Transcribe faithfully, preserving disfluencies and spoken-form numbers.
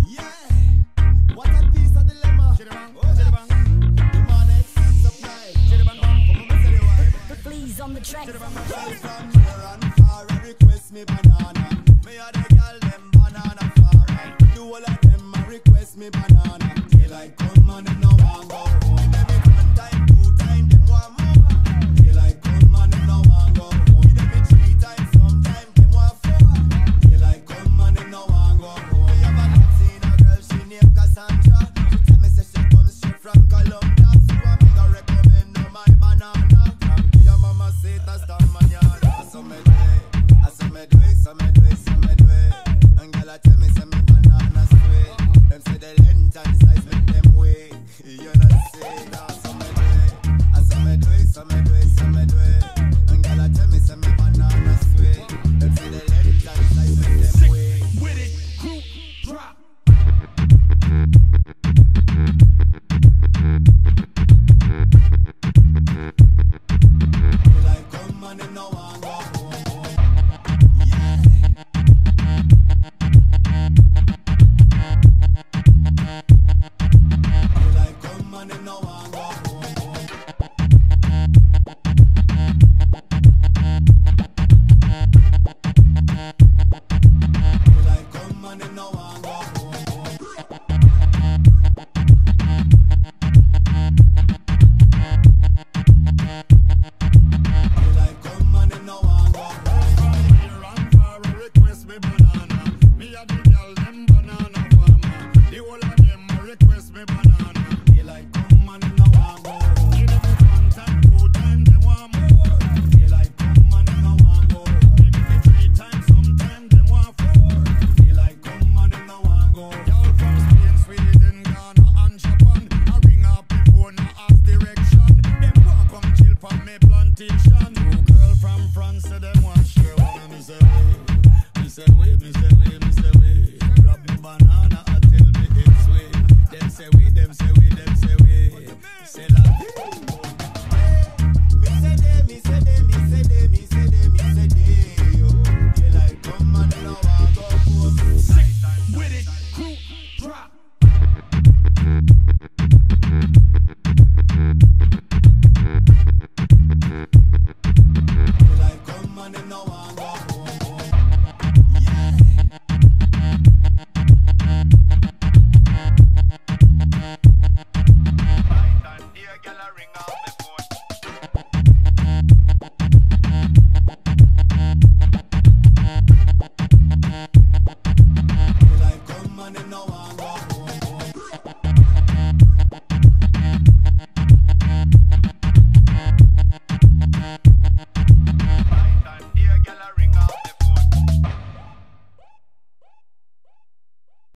Yeah, what a piece of dilemma. Chidabang, oh, chidabang. The man is supply. Chidabang, come on, tell you why. Please on the track. Girl from near and far, I request me banana. Me a the girl them banana far. The whole of them a request me banana. Daylight come and them no want go